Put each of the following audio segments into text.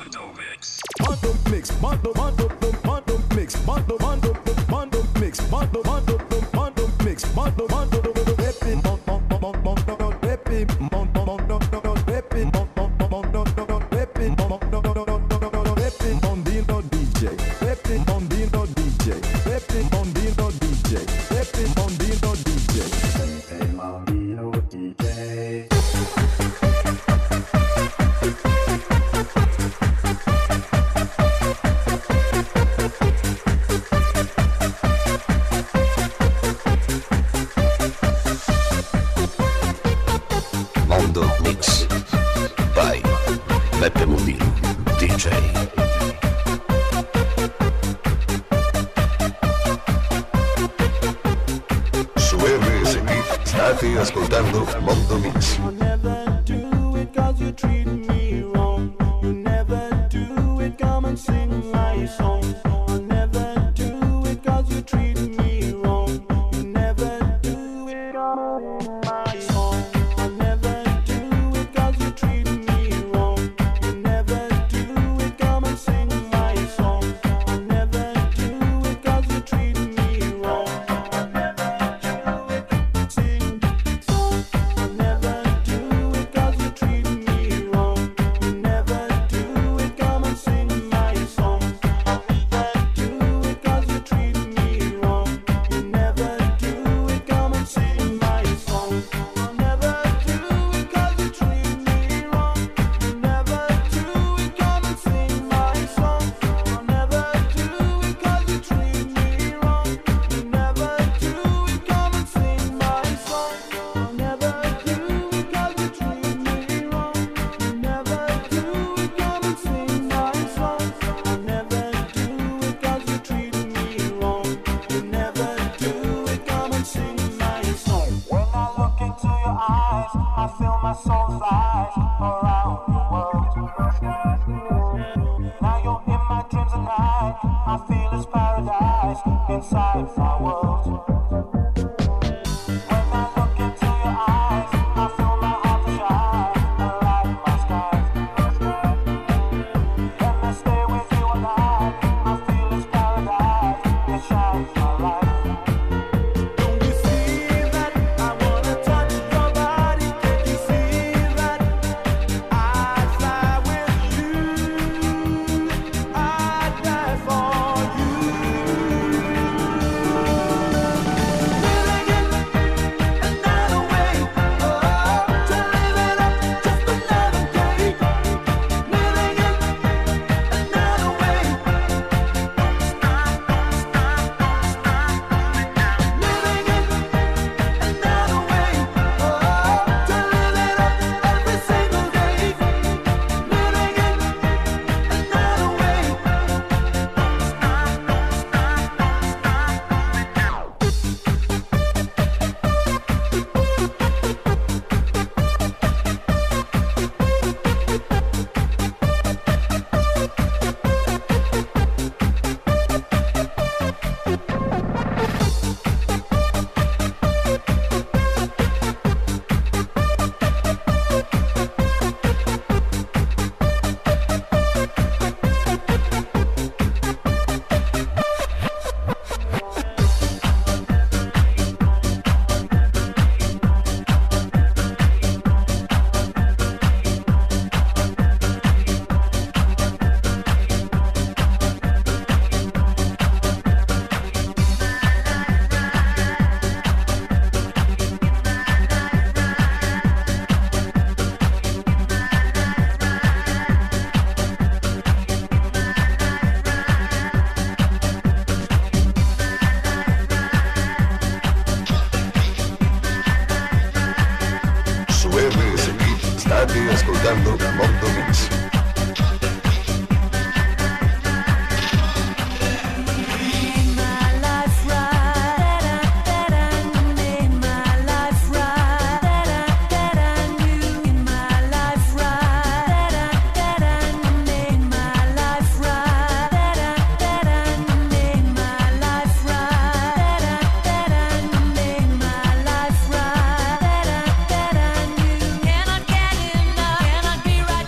Cannot get enough, cannot be right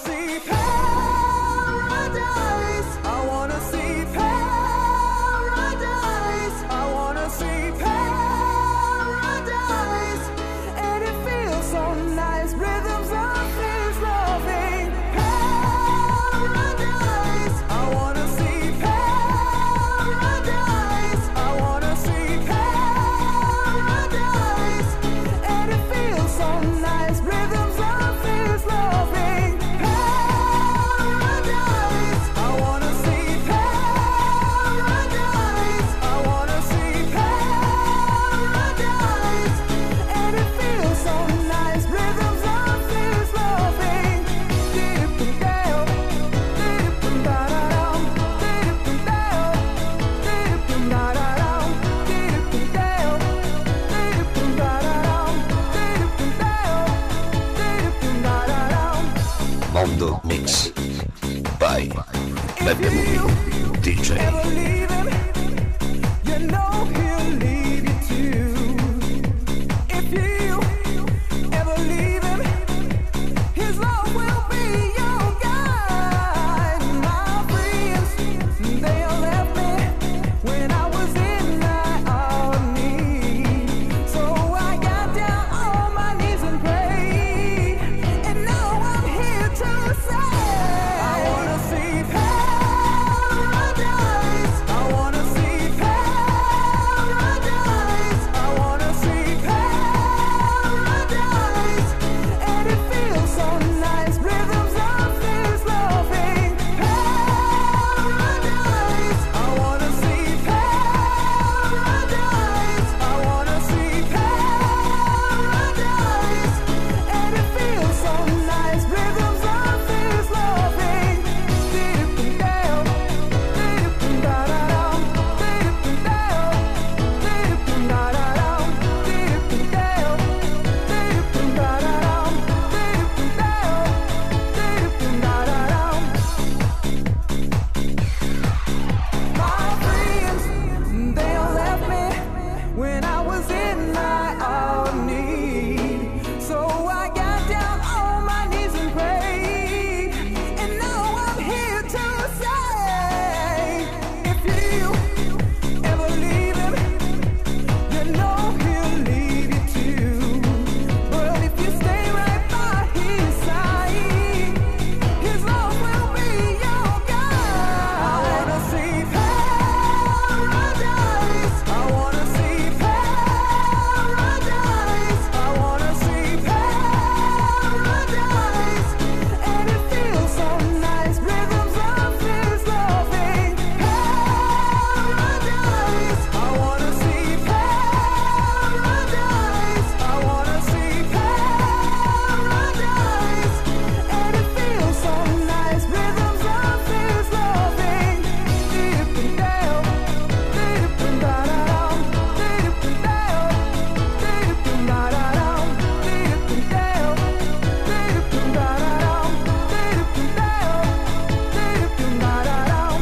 see paradise. I wanna see paradise. I wanna see paradise. And it feels so nice. Rhythms of his loving paradise. I wanna see paradise. I wanna see paradise. And it feels so nice. Rhythms of his loving paradise. I wanna see paradise. I wanna see paradise. And it feels so nice. Rhythms of his loving. Dip and down, dip and da-da-dum, dip and down, dip and da-da-dum, dip and down, dip and da-da-dum, dip and down, dip and da-da-dum. Mondo Mix by Beppe Movie DJ. Ever leave him, you know he'll leave you too. If you ever leave him, his love will be your guide. My friends, they all left me when I was in my hour of need. So I got down on my knees and prayed, and now I'm here to say I wanna see paradise. I wanna see paradise. I wanna see paradise. And it feels so nice. Rhythms of his loving paradise. I wanna see paradise. I wanna see paradise. And it feels so nice. Rhythms of his loving. Dip and down, dip and da-da-dum, dip and down, dip and da-da-dum, dip and down, dip and da-da-dum, dip and down, dip and da-da-dum. My friends, they all left me when I was in my hour of need. So I got down on my knees and prayed, and now I'm here to say, if you ever leave him, you know he'll leave you too. But if you stay right by his side, his love will be your guide. I wanna see paradise. I wanna see paradise. I wanna see paradise. And it feels so nice. Rhythms of his loving paradise. I wanna see paradise. I wanna see paradise. And it feels so nice. Rhythms of his loving. Dip and down, dip and da-da-dum, dip and down, dip and da-da-dum, dip and down, dip and da-da-dum, dip and down, dip and da-da-dum.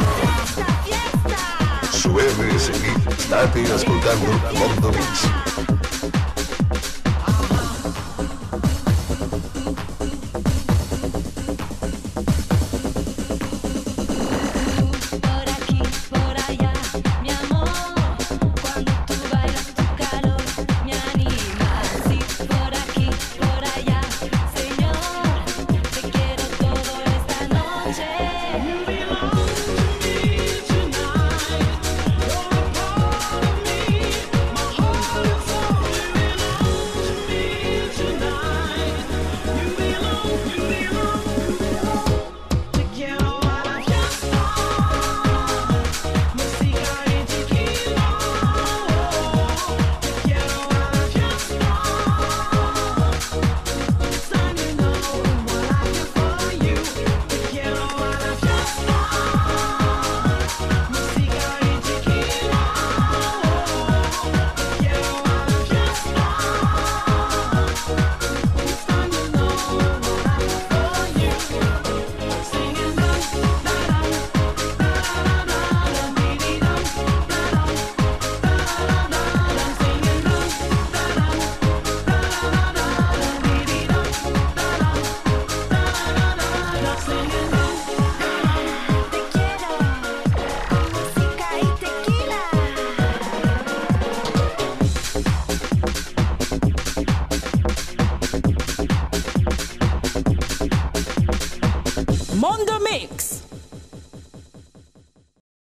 Su RSI state ascoltando Mondo Mix.